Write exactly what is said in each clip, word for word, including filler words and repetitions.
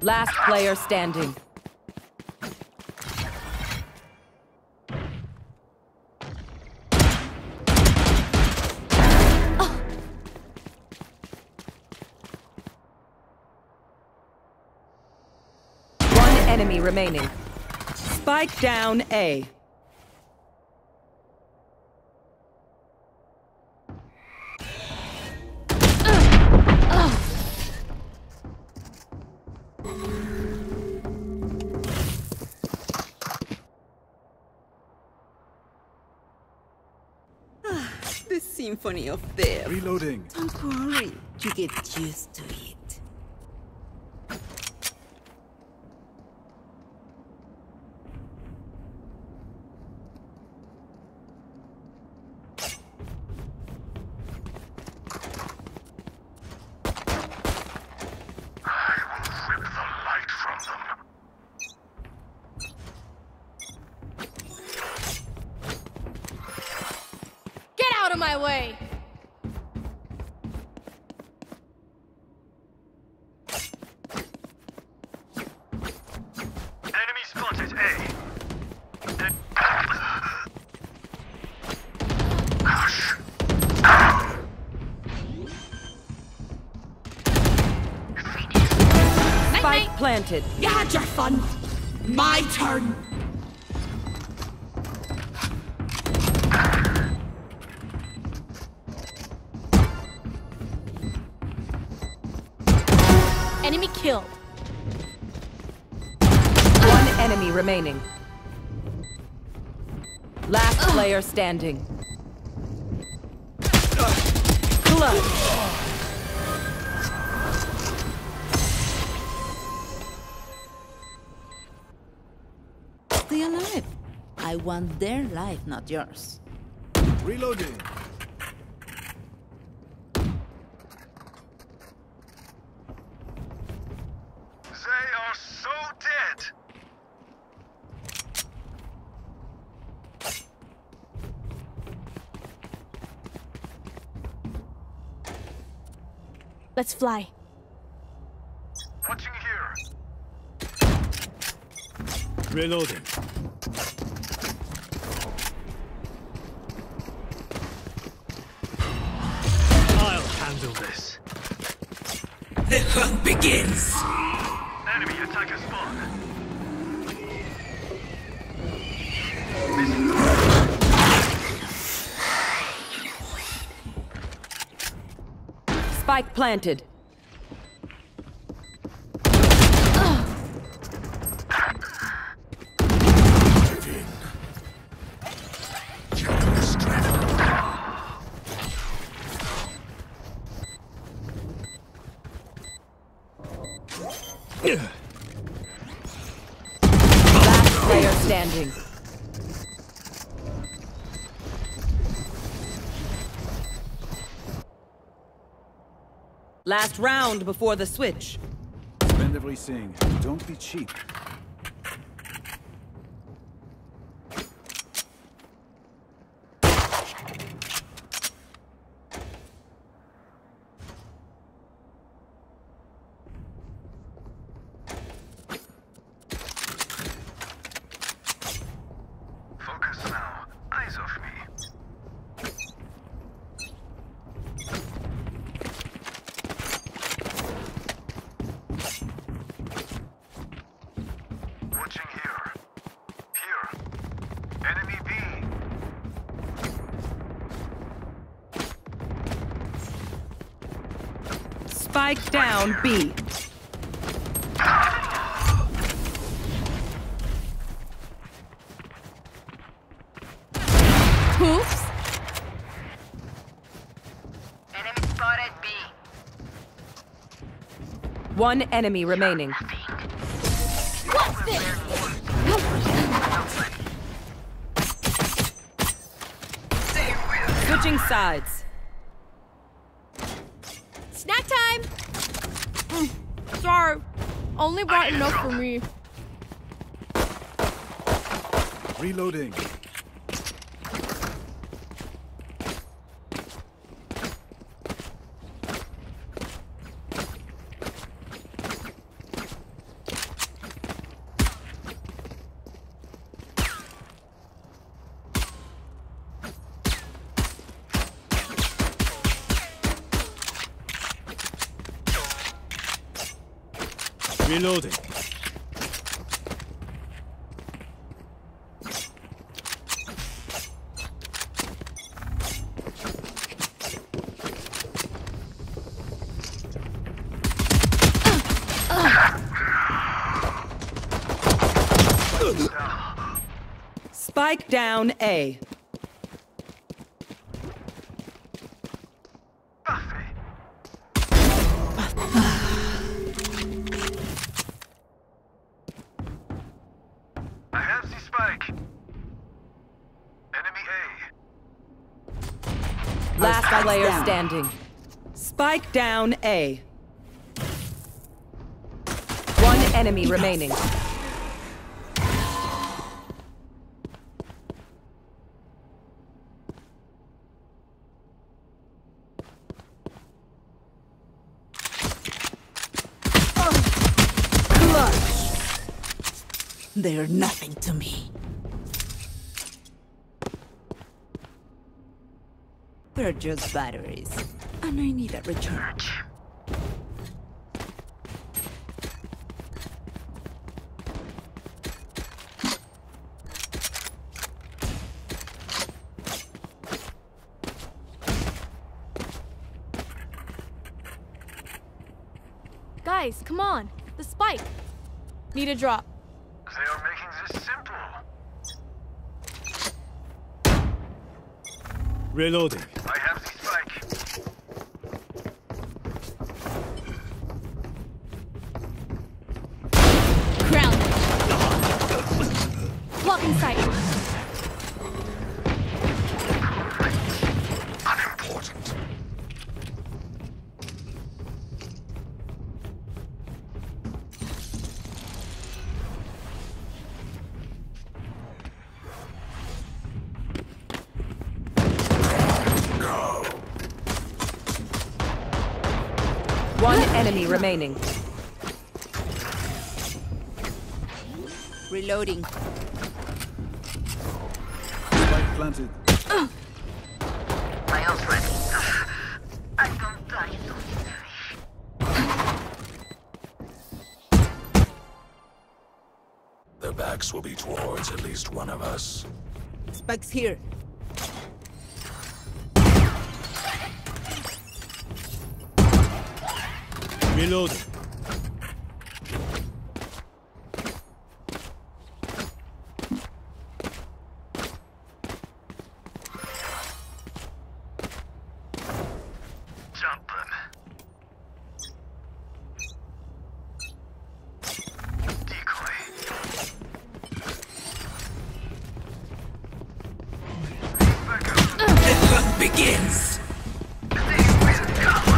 Last player standing. One enemy remaining. Spike down A. The symphony of death. Reloading. Don't worry, you get used to it. Out of my way! Enemy spotted A. Spike planted. You had your fun. My turn. Enemy killed. One enemy remaining. Last player standing. Clutch. Stay alive. I want their life, not yours. Reloading. They are so dead. Let's fly. Watching here. Reloading. I'll handle this. The hunt begins. Enemy attacker spawn. Spike planted. Last player standing. Last round before the switch. Spend everything. Don't be cheap. Focus now. Eyes off me. Watching here. Here. Enemy B. Spike down B. Oops. Enemy spotted B. One enemy remaining. What's this? Switching sides. Snack time! Mm, sorry. Only brought enough for me. Reloading. Reloading. Spike down A. Buffy. I have the spike. Enemy A. Last Spike player down. standing. Spike down A. One enemy remaining. They're nothing to me. They're just batteries, and I need a recharge. Guys, come on. The spike. Need a drop. They are making this simple. Reloading. I have the spike. Grounded. Blocking sight. Unimportant. One enemy remaining. Reloading. Spike planted. My ult ready. I don't die so Their backs will be towards at least one of us. Spike's here. Reloading. Jump them. Decoy. Back up. The fun begins! They will cover.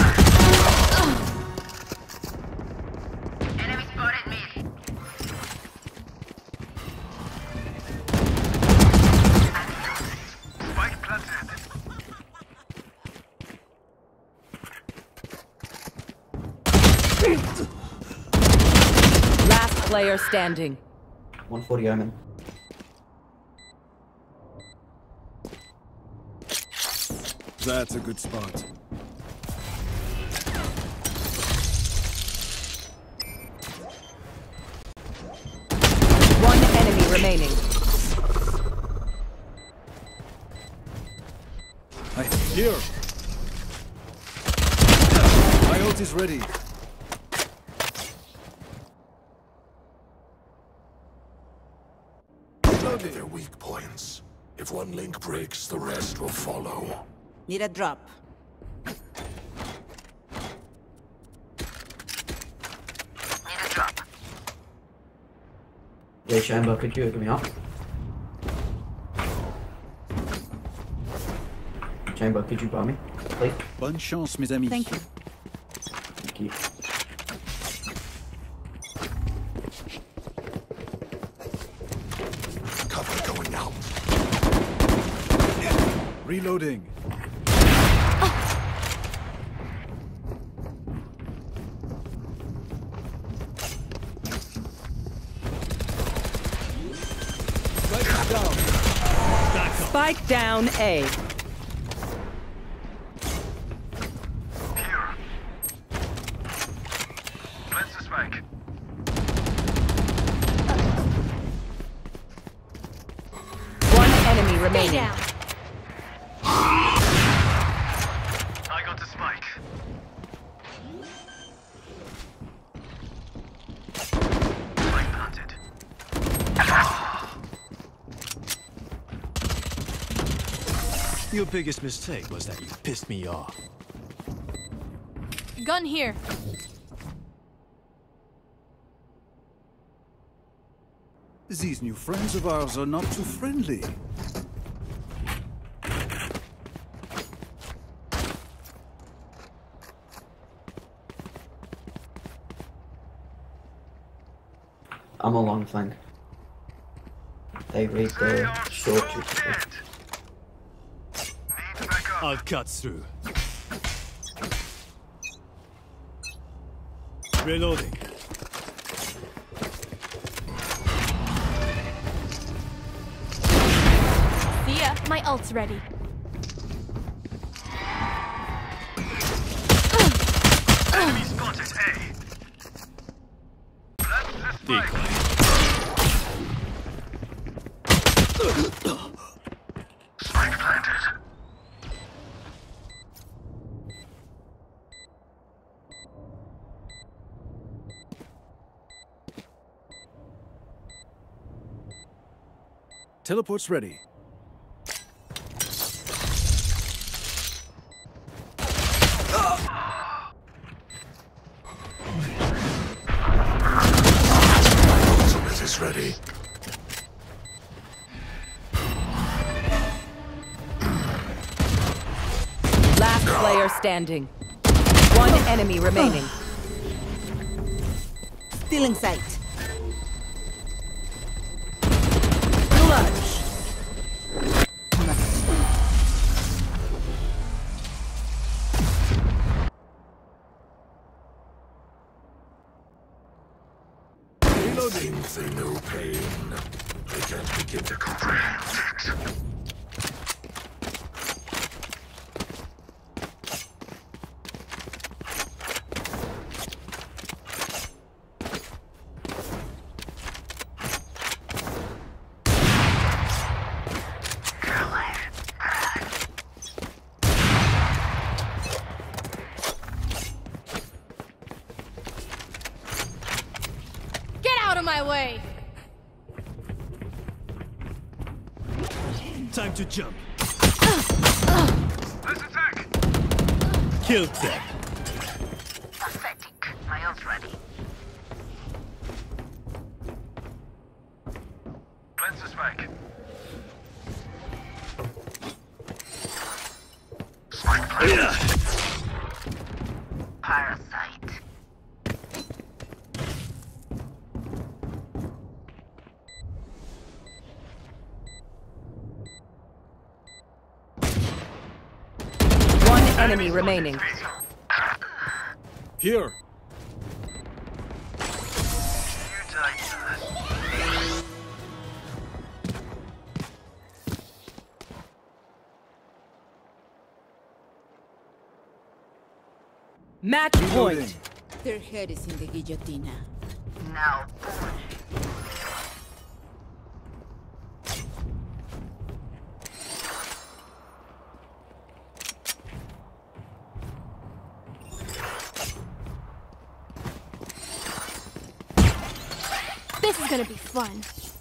Enemy spotted me. Spike planted. Last player standing. one forty Omen. That's a good spot. One enemy remaining. I here. My ult is ready. Target their weak points. If one link breaks, the rest will follow. Need a drop. Need a drop. Yeah, Chamber, could you open me up? Chamber, could you buy me, please? Bonne chance, mes amis. Thank you. Thank you. Cover going out. Reloading. Spike down A. Here. Plants the spike. Stay remaining. down. I got the spike. Spike planted. Your biggest mistake was that you pissed me off. Gun here. These new friends of ours are not too friendly. I'm a long flank. They raid the short. Need to back up. I'll cut through. Reloading. See ya. My ult's ready. Enemy spotted A. That's the spike. Decoy. Spike planted. Teleport's ready. Ultimate is ready. Last player standing. One enemy remaining. Still in sight. Clutch. Think they know pain. They can't begin to comprehend it. Get out of my way. Time to jump. Let's attack. Kill them. Pathetic. My ult's ready. Plants the spike. Spike planted. Parasite. One enemy remaining. Here. You died first. Match Reloading. point. Their head is in the guillotina. Now. This is gonna be fun.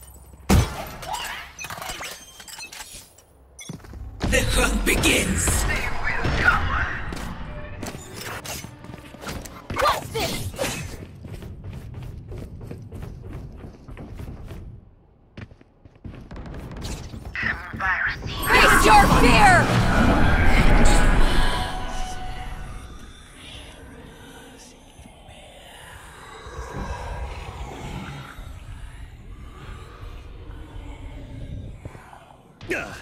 The hunt begins. What's this? Embarrassing. Face your fear! Gah.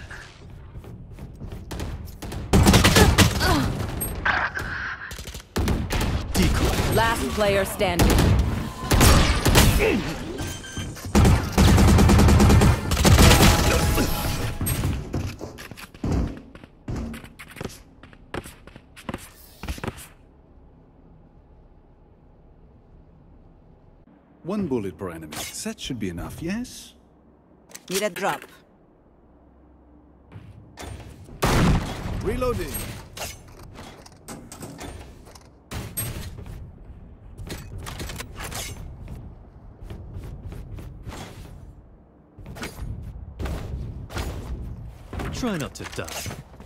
Decoy. Last player standing. One bullet per enemy. That should be enough, yes? Need a drop. Reloading. Try not to die.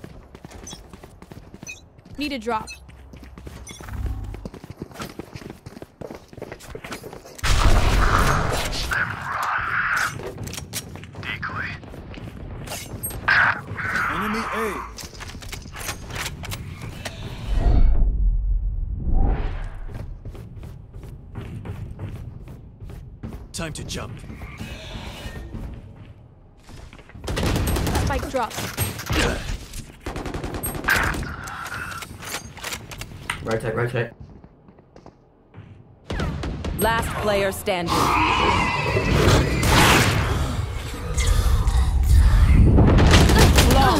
Need a drop. Decoy. Enemy A. Time to jump. Spike drop. Rotate, rotate. Last player standing. Long.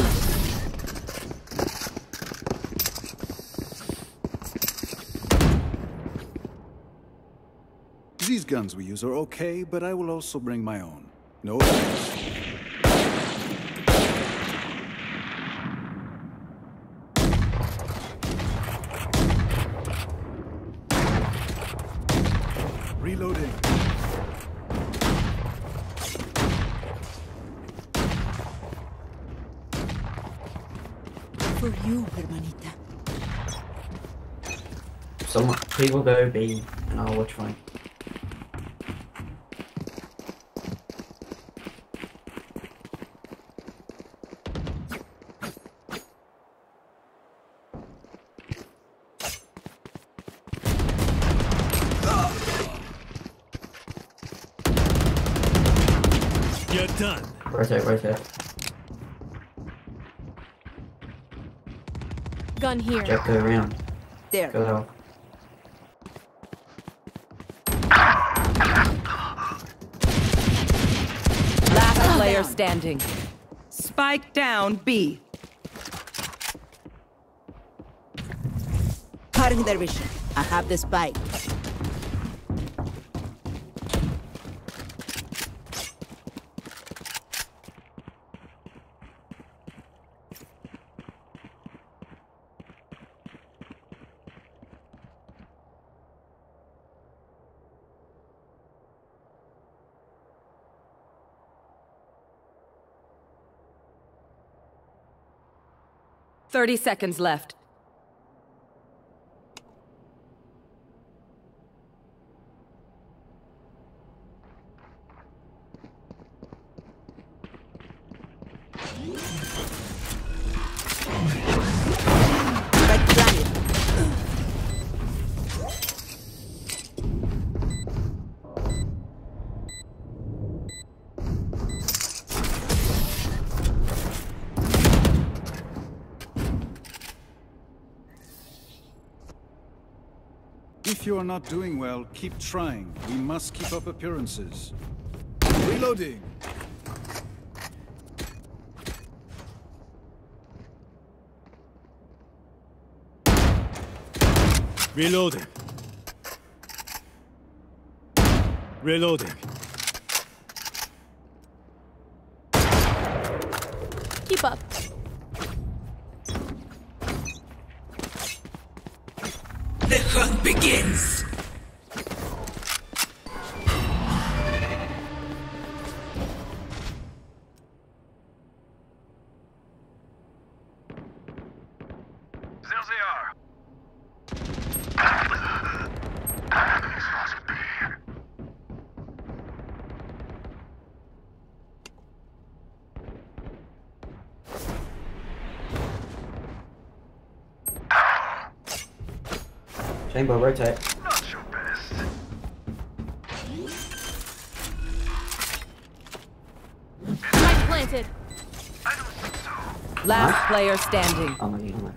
These guns we use are okay, but I will also bring my own. No offense. Reloading. For you, hermanita. Someone, people go B, and I'll watch fine. You're done. Rotate, rotate. Gun here. Jack, go around. There. Go out. Last player standing. Spike down B. Cutting their vision. I have the spike. Thirty seconds left. Spike planted. If you are not doing well, keep trying. We must keep up appearances. Reloading. Reloading. Reloading. Keep up. The hunt begins! There they are. This must be. Chamber, rotate. Not your best. Spike planted. I don't think so. Last player standing. I'm not using that.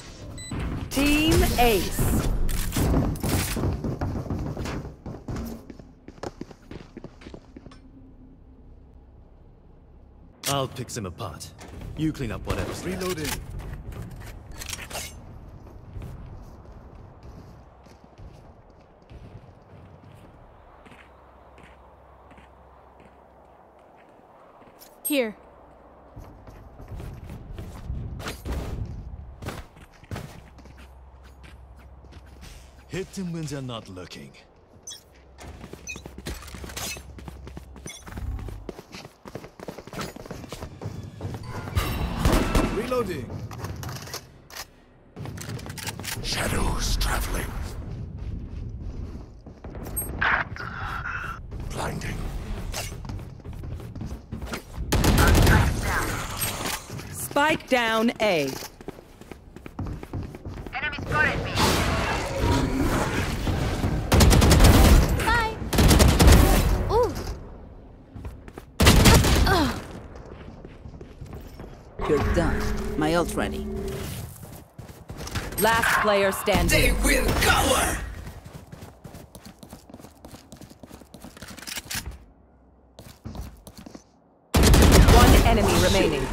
Team Ace. I'll pick them apart. You clean up whatever's left. Reloading. Here. Hit them when they're not looking. Reloading. Shadows traveling. Blinding. Spike down A. Enemy spotted me. Bye. Ooh. You're done. My ult's ready. Last player They standing. will cower. One enemy remaining.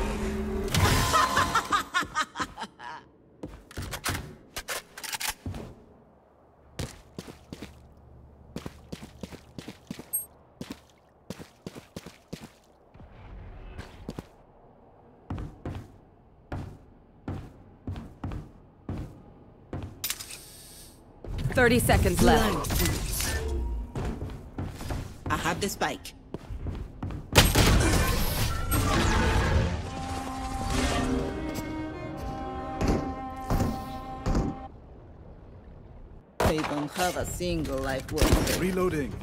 Thirty seconds left. I have the spike. They don't have a single life worth it. Reloading.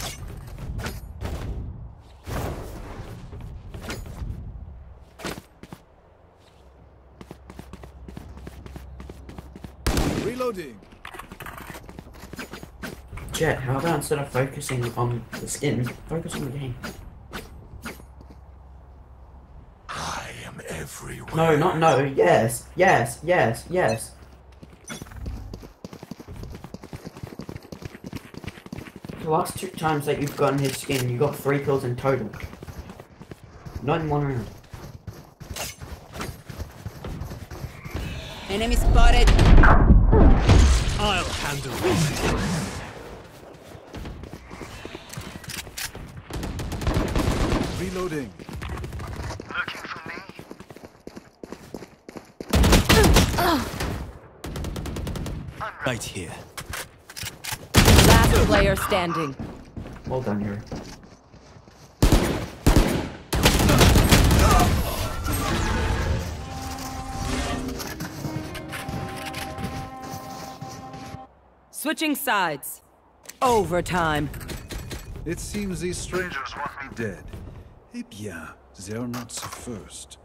Reloading. Jet, how about instead of focusing on the skin, focus on the game? I am everywhere. No, not no. Yes, yes, yes, yes. The last two times that you've gotten his skin, you got three kills in total. Not in one round. Enemy spotted. I'll handle this. Reloading. Looking for me? Right here. Last player standing. Well done, Yuri. Switching sides. Overtime. It seems these strangers want me dead. Eh bien, they're not the first.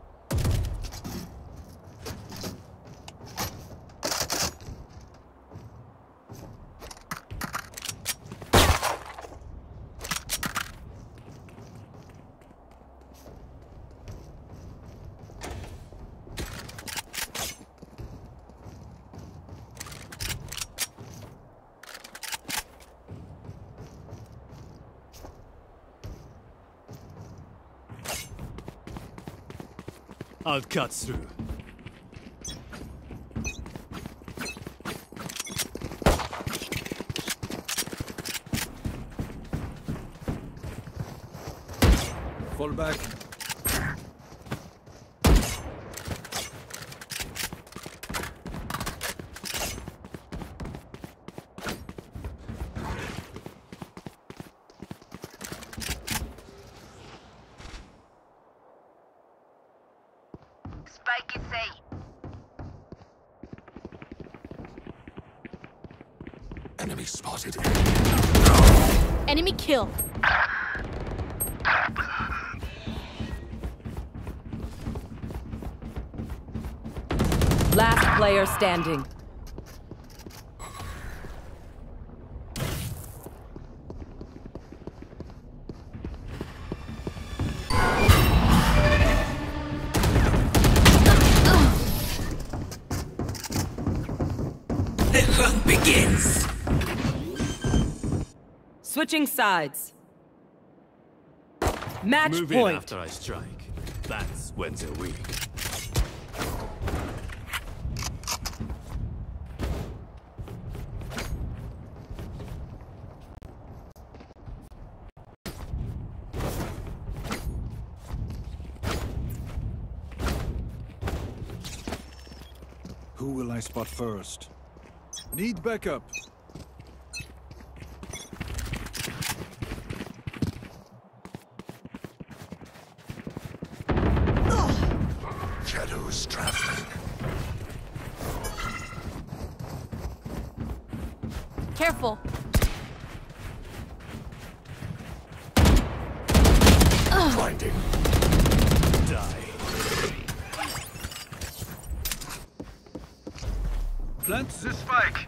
I'll cut through. Fall back. Spike is safe. Enemy spotted. Enemy kill. Last player standing. The hunt begins. Switching sides. Match Move in point. after I strike. That's when they're weak. Who will I spot first? Need backup. Shadows traveling. Careful. Blinding. Die. Plant the spike.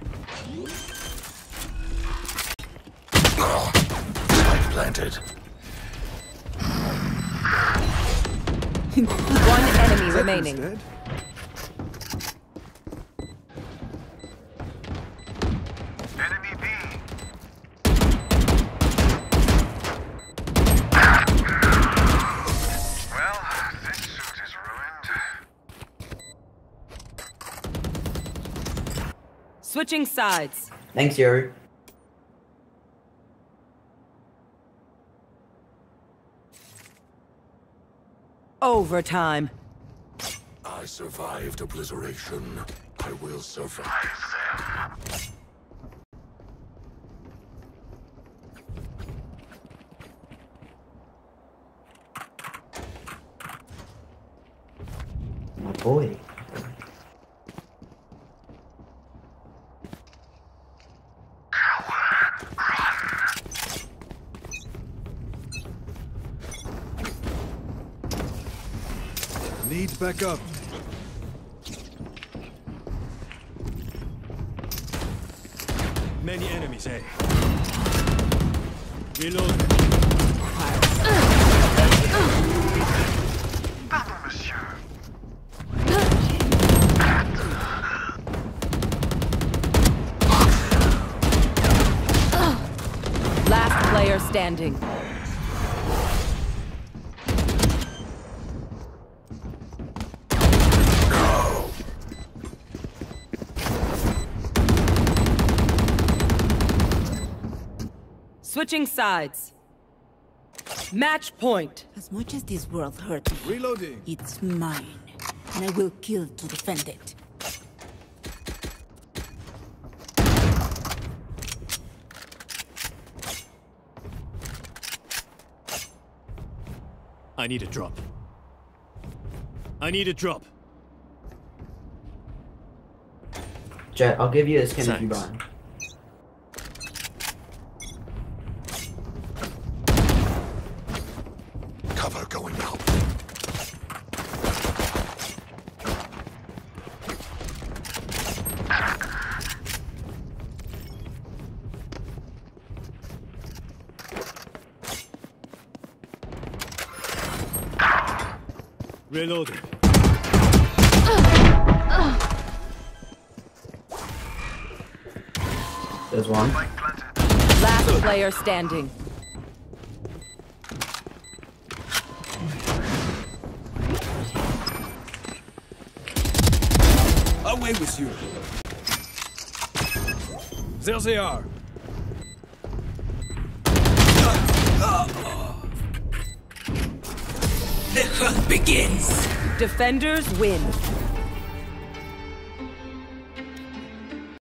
Spike planted. One enemy remaining. Dead? Enemy B. Well, this suit is ruined. Switching sides. Thanks, Yuri. Overtime. I survived obliteration. I will survive them. My boy. Need backup. Many enemies, eh? Reload. Pardon, monsieur. Last player standing. Switching sides. Match point. As much as this world hurt me, Reloading. it's mine. And I will kill to defend it. I need a drop. I need a drop. Jet, I'll give you a skin if you Thanks. buy. Cover going out. Reloading. There's one. Last player standing. Away with you. There they are. The hunt begins. Defenders win.